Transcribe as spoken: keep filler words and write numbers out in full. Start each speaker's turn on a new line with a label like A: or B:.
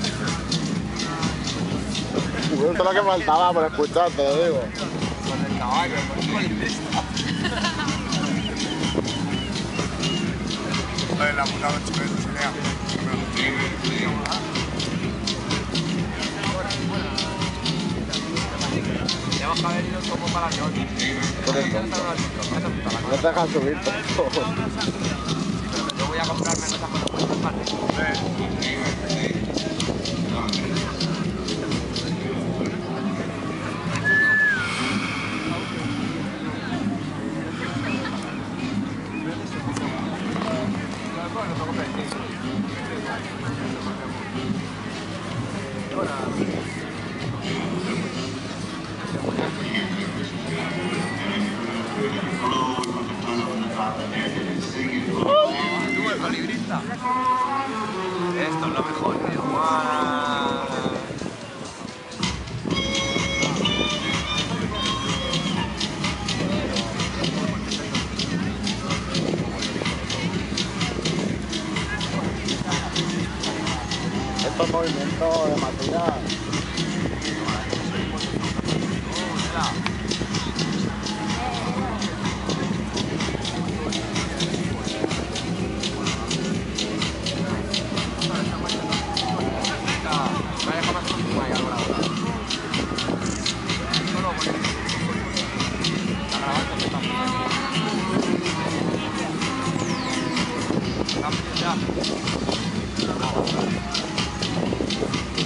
A: Esto es lo que faltaba por escuchar, te lo digo.
B: Con el caballo, con el colindista.
C: Vale, la puta noche me enseña.
B: Tenemos que haber ido un poco para la noche.
A: Por el tonto. No te dejan subir todo.
B: Yo voy a comprarme cosas con los puestos partes. Tú, el colibrista. Esto es lo mejor, tío. ¡Guau!
A: Estos movimientos de Matías.
B: Ya.